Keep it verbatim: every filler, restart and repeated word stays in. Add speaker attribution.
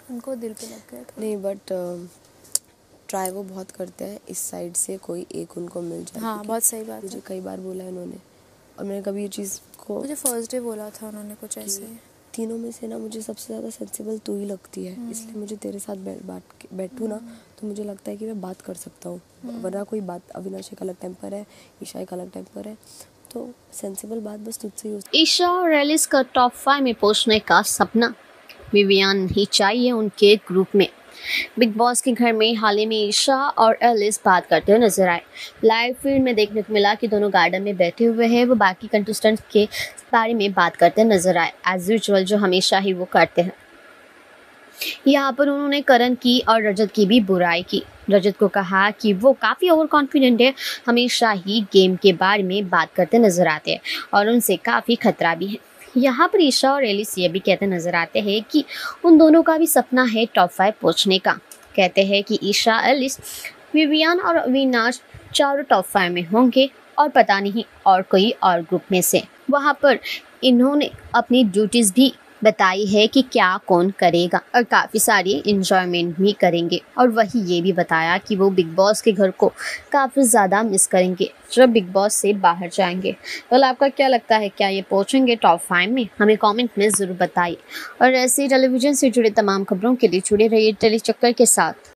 Speaker 1: उनको दिल पे लग गया था।
Speaker 2: नहीं बट ट्राई वो बहुत करते हैं, इस साइड से कोई एक उनको मिल जाए।
Speaker 1: हाँ बहुत सही बात
Speaker 2: मुझे
Speaker 1: है।
Speaker 2: कई बार बोला है उन्होंने, और मैंने कभी ये चीज़ को,
Speaker 1: मुझे फर्स्ट डे बोला था उन्होंने कुछ ऐसे।
Speaker 2: तीनों में से ना मुझे सबसे ज़्यादा सेंसिबल तू ही लगती है, इसलिए मुझे तेरे साथ बैठ बात बैठूँ ना तो मुझे लगता है कि मैं बात कर सकता हूँ, वरना कोई बात, अविनाश एक अलग टेम्पर है, ईशा एक अलग टेम्पर है, तो सेंसिबल बात बस तुझसे ही हो।
Speaker 3: ईशा और एलिस का टॉप फाइव में पहुंचने का सपना विवियन ही चाहिए उनके ग्रुप में। बिग बॉस के घर में हाल ही में ईशा और एलिस बात करते हुए नजर आए। लाइव फीड में देखने को मिला कि दोनों गार्डन में बैठे हुए हैं, वो बाकी कंटेस्टेंट्स के बारे में बात करते नजर आए, एज यूजुअल जो हमेशा ही वो करते हैं। यहाँ पर उन्होंने करण की और रजत की भी बुराई की। रजत को कहा कि वो काफ़ी ओवर कॉन्फिडेंट है, हमेशा ही गेम के बारे में बात करते नजर आते हैं और उनसे काफ़ी खतरा भी है। यहाँ पर ईशा और एलिस ये भी कहते नजर आते हैं कि उन दोनों का भी सपना है टॉप फाइव पहुँचने का। कहते हैं कि ईशा, एलिस, विवियन और अविनाश चारों टॉप फाइव में होंगे और पता नहीं और कोई और ग्रुप में से। वहाँ पर इन्होंने अपनी ड्यूटीज़ भी बताई है कि क्या कौन करेगा और काफ़ी सारी इंजॉयमेंट भी करेंगे। और वही ये भी बताया कि वो बिग बॉस के घर को काफ़ी ज़्यादा मिस करेंगे जब बिग बॉस से बाहर जाएंगे। तो आपका क्या लगता है, क्या ये पहुंचेंगे टॉप फाइव में? हमें कमेंट में ज़रूर बताइए। और ऐसे टेलीविज़न से जुड़े तमाम खबरों के लिए जुड़े रहिए टेली चक्कर के साथ।